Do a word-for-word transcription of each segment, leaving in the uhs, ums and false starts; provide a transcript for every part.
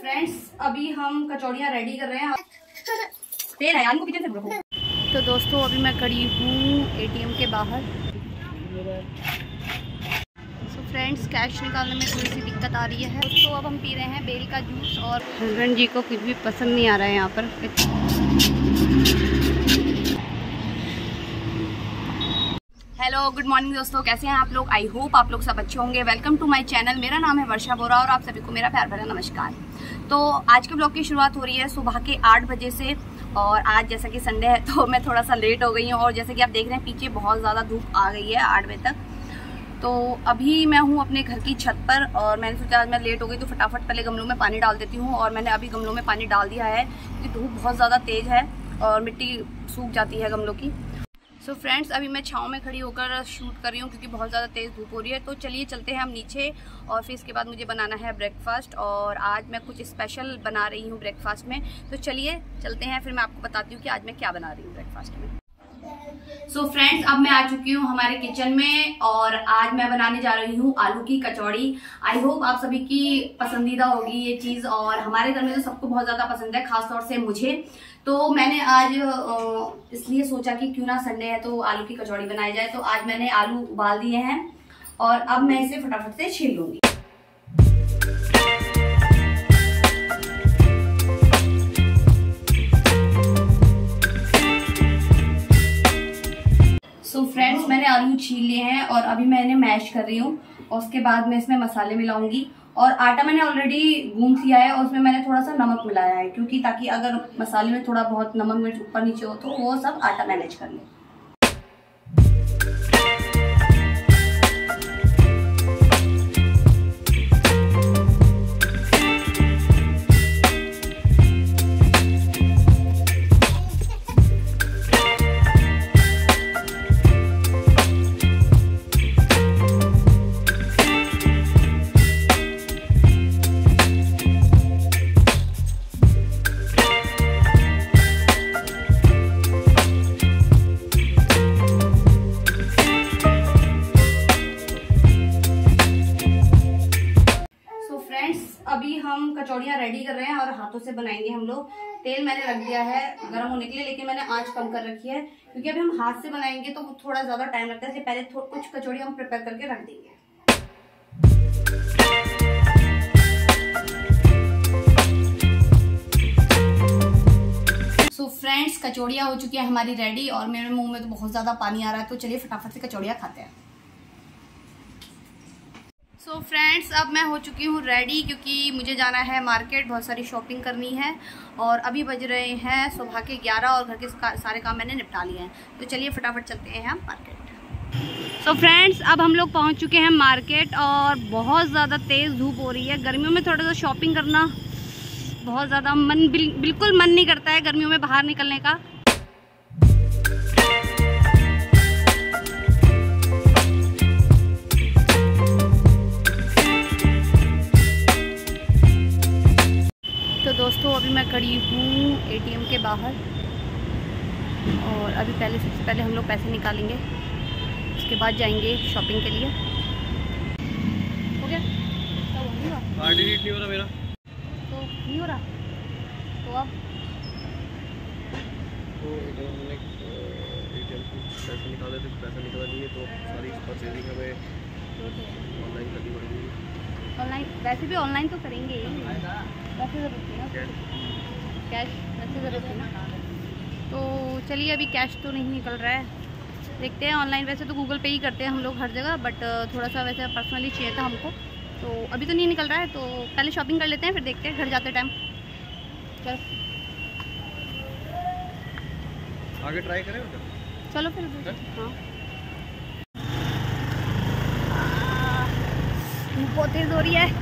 Friends अभी हम कचौड़ियाँ ready कर रहे हैं। तेल है, आलू किचन से रखो। तो दोस्तों अभी मैं खड़ी हूँ एटीएम के बाहर। सो फ्रेंड्स कैश निकालने में थोड़ी सी दिक्कत आ रही है। दोस्तों अब हम पी रहे हैं बेल का जूस और हस्बैंड जी को कुछ भी पसंद नहीं आ रहा है यहाँ पर। हेलो गुड मॉर्निंग दोस्तों, कैसे हैं आप लोग? आई होप आप लोग सब अच्छे होंगे। Welcome to my channel. मेरा नाम है वर्षा बोरा और आप सभी को मेरा प्यार भरा नमस्कार। तो आज के ब्लॉग की शुरुआत हो रही है सुबह के आठ बजे से और आज जैसा कि संडे है तो मैं थोड़ा सा लेट हो गई हूँ और जैसे कि आप देख रहे हैं पीछे बहुत ज़्यादा धूप आ गई है आठ बजे तक। तो अभी मैं हूँ अपने घर की छत पर और मैंने सोचा आज मैं लेट हो गई तो फटाफट पहले गमलों में पानी डाल देती हूँ। और मैंने अभी गमलों में पानी डाल दिया है क्योंकि धूप बहुत ज़्यादा तेज़ है और मिट्टी सूख जाती है गमलों की। सो so फ्रेंड्स अभी मैं छाँव में खड़ी होकर शूट कर रही हूँ क्योंकि बहुत ज़्यादा तेज़ धूप हो रही है। तो चलिए चलते हैं हम नीचे और फिर इसके बाद मुझे बनाना है ब्रेकफास्ट और आज मैं कुछ स्पेशल बना रही हूँ ब्रेकफास्ट में। तो चलिए चलते हैं, फिर मैं आपको बताती हूँ कि आज मैं क्या बना रही हूँ ब्रेकफास्ट में। सो so फ्रेंड्स अब मैं आ चुकी हूँ हमारे किचन में और आज मैं बनाने जा रही हूँ आलू की कचौड़ी। आई होप आप सभी की पसंदीदा होगी ये चीज़ और हमारे घर में तो सबको बहुत ज़्यादा पसंद है, खासतौर से मुझे। तो मैंने आज इसलिए सोचा कि क्यों ना संडे है तो आलू की कचौड़ी बनाई जाए। तो आज मैंने आलू उबाल दिए हैं और अब मैं इसे फटाफट से छील लूंगी। सो so फ्रेंड्स मैंने आलू छील लिए हैं और अभी मैं इन्हें मैश कर रही हूँ और उसके बाद मैं इसमें मसाले मिलाऊंगी। और आटा मैंने ऑलरेडी गूंथ लिया है और उसमें मैंने थोड़ा सा नमक मिलाया है क्योंकि ताकि अगर मसाले में थोड़ा बहुत नमक मिर्च ऊपर नीचे हो तो वो सब आटा मैनेज कर ले। अभी हम कचौड़ियाँ रेडी कर रहे हैं और हाथों से बनाएंगे हम लोग। तेल मैंने रख दिया है गर्म होने के लिए, लेकिन मैंने आंच कम कर रखी है क्योंकि अभी हम हाथ से बनाएंगे तो थोड़ा ज्यादा टाइम लगता है। इसलिए पहले कुछ कचौड़ियाँ हम प्रिपेयर करके रख देंगे। सो फ्रेंड्स कचौड़ियाँ हो चुकी है हमारी रेडी और मेरे मुंह में तो बहुत ज्यादा पानी आ रहा है। तो चलिए फटाफट से कचौड़ियाँ खाते हैं। सो so फ्रेंड्स अब मैं हो चुकी हूँ रेडी क्योंकि मुझे जाना है मार्केट, बहुत सारी शॉपिंग करनी है और अभी बज रहे हैं सुबह के ग्यारह और घर के सारे काम मैंने निपटा लिए हैं। तो चलिए फटाफट चलते हैं हम मार्केट। सो so फ्रेंड्स अब हम लोग पहुँच चुके हैं मार्केट और बहुत ज़्यादा तेज़ धूप हो रही है। गर्मियों में थोड़ा सा शॉपिंग करना बहुत ज़्यादा मन बिल, बिल्कुल मन नहीं करता है गर्मियों में बाहर निकलने का। तो दोस्तों अभी मैं खड़ी हूँ एटीएम के बाहर और अभी पहले सबसे पहले हम लोग पैसे निकालेंगे, उसके बाद जाएंगे शॉपिंग के लिए। हो गया? कार्ड ही नहीं हो रहा मेरा, तो नहीं हो रहा तो अब तो एटीएम में एटीएम से पैसे निकाले थे, पैसा निकाला नहीं है तो सारी परचेजिंग हमें ऑनलाइन करनी पड़ेगी। ऑनलाइन वैसे भी ऑनलाइन तो करेंगे ही, वैसे ज़रूरत है ना कैश, वैसे ज़रूरत है ना। तो चलिए अभी कैश तो नहीं निकल रहा है, देखते हैं ऑनलाइन। वैसे तो गूगल पे ही करते हैं हम लोग हर जगह, बट थोड़ा सा वैसे पर्सनली चाहिए था हमको तो अभी तो नहीं निकल रहा है। तो पहले शॉपिंग कर लेते हैं फिर देखते हैं घर जाते टाइम। चलो आगे ट्राई करें उधर, चलो फिर। हाँ बहुत तेज़ हो रही है।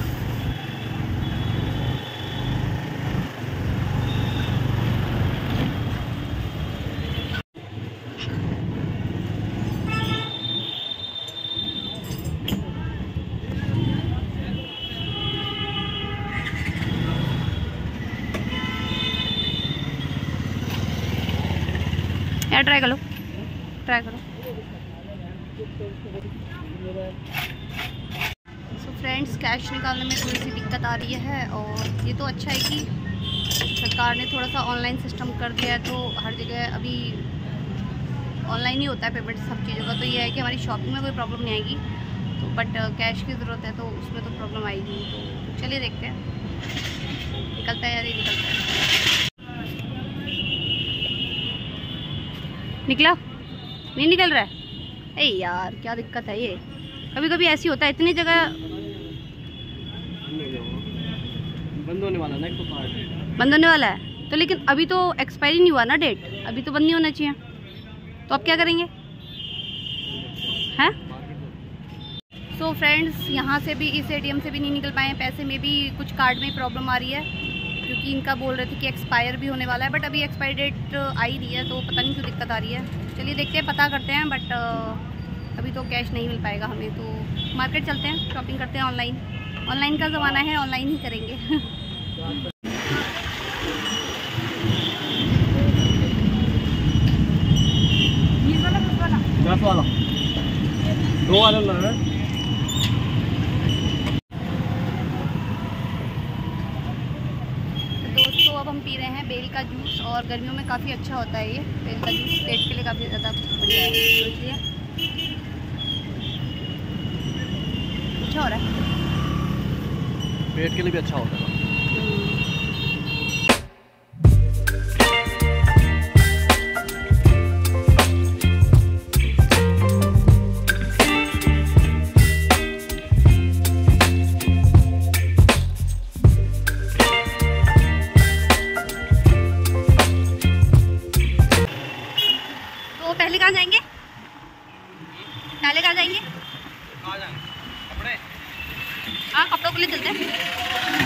यार ट्राई करो, ट्राई करो। फ्रेंड्स कैश निकालने में थोड़ी सी दिक्कत आ रही है, और ये तो अच्छा है कि सरकार ने थोड़ा सा ऑनलाइन सिस्टम कर दिया है, तो हर जगह अभी ऑनलाइन ही होता है पेमेंट सब चीज़ों का। तो ये है कि हमारी शॉपिंग में कोई प्रॉब्लम नहीं आएगी, तो बट कैश की ज़रूरत है तो उसमें तो प्रॉब्लम आएगी। तो चलिए देखते हैं, निकलता है यार ये निकलता है। निकला नहीं निकल रहा है, अरे यार क्या दिक्कत है ये, कभी कभी ऐसी होता है। इतनी जगह बंद होने वाला ना एक तो कार्ड बंद होने वाला है, तो लेकिन अभी तो एक्सपायरी नहीं हुआ ना डेट, अभी तो बंद नहीं होना चाहिए। तो अब क्या करेंगे हैं? सो फ्रेंड्स यहाँ से भी, इस एटीएम से भी नहीं निकल पाए हैं पैसे में भी कुछ कार्ड में प्रॉब्लम आ रही है, क्योंकि इनका बोल रहे थे कि एक्सपायर भी होने वाला है, बट अभी एक्सपायरी डेट आ ही रही है, तो पता नहीं क्यों दिक्कत आ रही है। चलिए देखते हैं, पता करते हैं, बट अभी तो कैश नहीं मिल पाएगा हमें। तो मार्केट चलते हैं, शॉपिंग करते हैं ऑनलाइन, ऑनलाइन का ज़माना है, ऑनलाइन ही करेंगे। दस वाला दो वाला लग रहा है। दोस्तों अब हम पी रहे हैं बेल का जूस, और गर्मियों में काफ़ी अच्छा होता है ये बेल का जूस, पेट के लिए काफ़ी ज़्यादा बढ़िया है, तो इसलिए अच्छा हो रहा है, पेट के लिए भी अच्छा होता है। पहले कहाँ जाएंगे पहले कहाँ जाएंगे कहाँ जाएंगे? कपड़े? हाँ कपड़ों के लिए चलते हैं।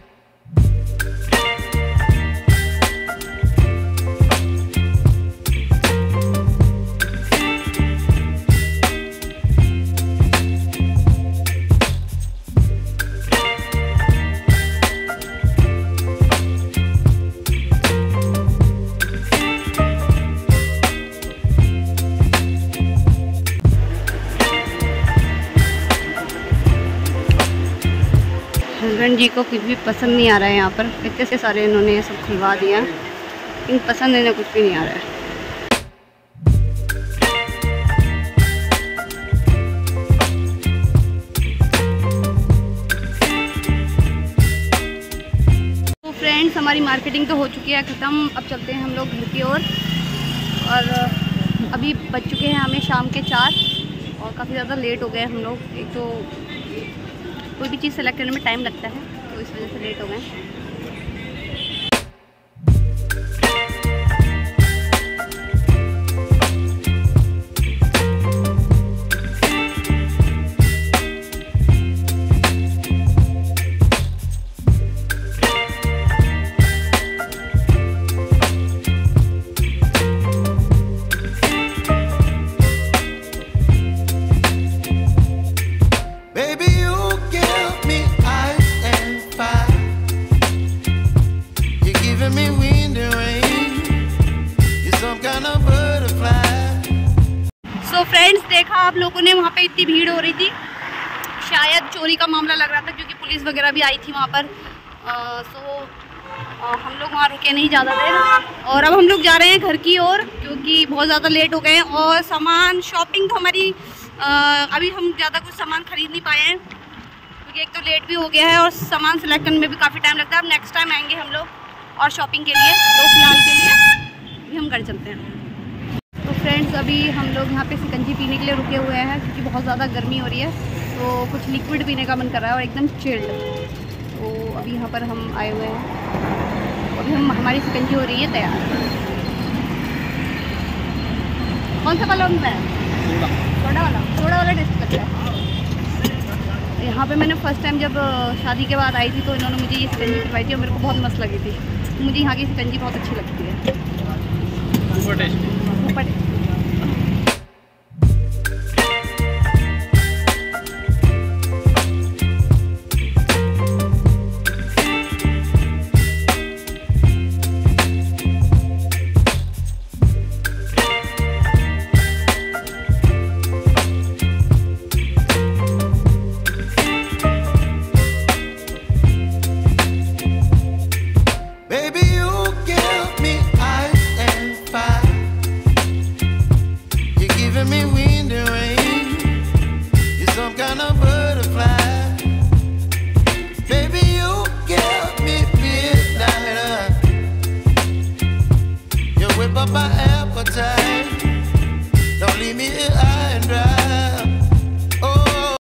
हस्बैंड जी को कुछ भी पसंद नहीं आ रहा है, यहाँ पर इतने से सारे इन्होंने ये सब खुलवा दिया, लेकिन पसंद इन्हें कुछ भी नहीं आ रहा है। तो फ्रेंड्स हमारी मार्केटिंग तो हो चुकी है ख़त्म, अब चलते हैं हम लोग घर की ओर। और अभी बज चुके हैं हमें शाम के चार, और काफ़ी ज़्यादा लेट हो गए हम लोग। एक तो कोई भी चीज़ सेलेक्ट करने में टाइम लगता है, तो इस वजह से लेट हो गए। तो फ्रेंड्स देखा आप लोगों ने, वहाँ पे इतनी भीड़ हो रही थी, शायद चोरी का मामला लग रहा था, क्योंकि पुलिस वगैरह भी आई थी वहाँ पर। आ, सो आ, हम लोग वहाँ रुके नहीं ज़्यादा देर, और अब हम लोग जा रहे हैं घर की ओर, क्योंकि बहुत ज़्यादा लेट हो गए हैं। और सामान शॉपिंग तो हमारी आ, अभी हम ज़्यादा कुछ सामान खरीद नहीं पाए हैं, क्योंकि एक तो लेट भी हो गया है और सामान सेलेक्ट करने में भी काफ़ी टाइम लगता है। अब नेक्स्ट टाइम आएंगे हम लोग और शॉपिंग के लिए, तो फिलहाल के लिए अभी हम घर चलते हैं। तो फ्रेंड्स अभी हम लोग यहाँ पे सिकंजी पीने के लिए रुके हुए हैं, क्योंकि बहुत ज़्यादा गर्मी हो रही है, तो कुछ लिक्विड पीने का मन कर रहा है और एकदम चिल्ड। तो अभी यहाँ पर हम आए हुए हैं, अभी हम हमारी सिकंजी हो रही है तैयार। कौन सा वाला बनता है? सोडा वाला। सोडा वाला टेस्ट लगता है। यहाँ पे मैंने फर्स्ट टाइम जब शादी के बाद आई थी, तो इन्होंने मुझे ये सिकंजी पिलवाई थी और मेरे को बहुत मस्त लगी थी। मुझे यहाँ की सिकंजी बहुत अच्छी लगती है। ऊपर giving me wind and rain. You're some kind of butterfly. Baby, you give me midnight. You whip up my appetite. Don't leave me here high and dry.